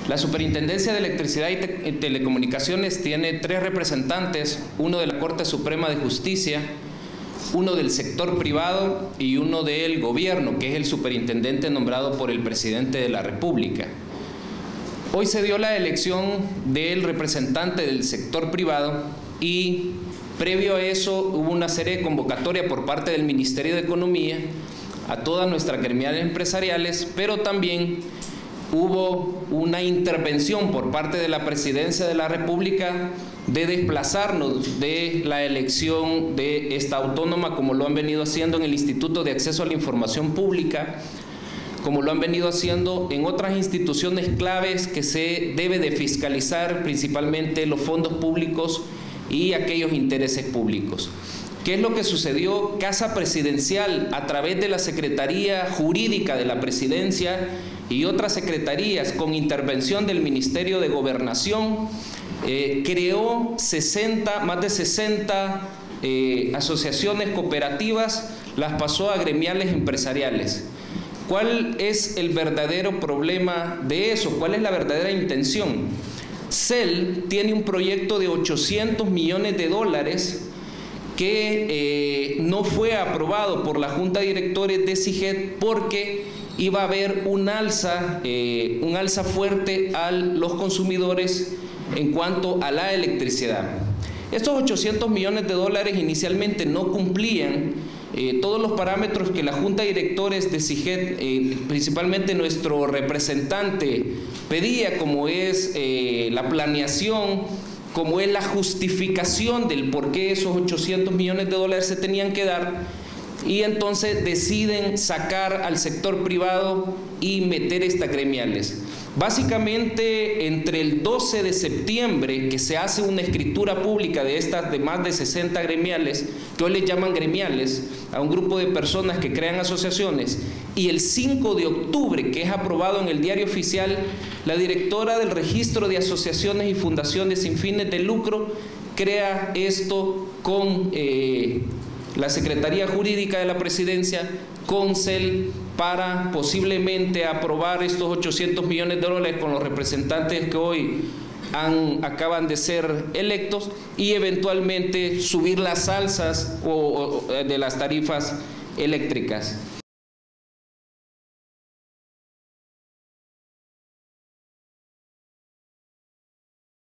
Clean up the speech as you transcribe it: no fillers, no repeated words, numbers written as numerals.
La Superintendencia de Electricidad y Telecomunicaciones tiene 3 representantes, uno de la Corte Suprema de Justicia, uno del sector privado y uno del gobierno, que es el superintendente nombrado por el presidente de la República. Hoy se dio la elección del representante del sector privado y previo a eso hubo una serie de convocatorias por parte del Ministerio de Economía a todas nuestras gremiales empresariales, pero también hubo una intervención por parte de la Presidencia de la República de desplazarnos de la elección de esta autónoma, como lo han venido haciendo en el Instituto de Acceso a la Información Pública, como lo han venido haciendo en otras instituciones claves que se debe de fiscalizar, principalmente los fondos públicos y aquellos intereses públicos. ¿Qué es lo que sucedió? Casa Presidencial, a través de la Secretaría Jurídica de la Presidencia y otras secretarías, con intervención del Ministerio de Gobernación, creó más de 60 asociaciones cooperativas, las pasó a gremiales empresariales. ¿Cuál es el verdadero problema de eso? ¿Cuál es la verdadera intención? CEL tiene un proyecto de $800 millones que no fue aprobado por la Junta de Directores de SIGET porque iba a haber un alza fuerte a los consumidores en cuanto a la electricidad. Estos $800 millones inicialmente no cumplían todos los parámetros que la Junta de Directores de SIGET, principalmente nuestro representante, pedía, como es la planeación, como es la justificación del por qué esos $800 millones se tenían que dar, y entonces deciden sacar al sector privado y meter estas gremiales. Básicamente, entre el 12 de septiembre, que se hace una escritura pública de estas de más de 60 gremiales, que hoy les llaman gremiales, a un grupo de personas que crean asociaciones, y el 5 de octubre, que es aprobado en el Diario Oficial, la directora del Registro de Asociaciones y Fundaciones sin fines de lucro crea esto con la Secretaría Jurídica de la Presidencia, con CEL, para posiblemente aprobar estos $800 millones con los representantes que hoy acaban de ser electos, y eventualmente subir las alzas de las tarifas eléctricas.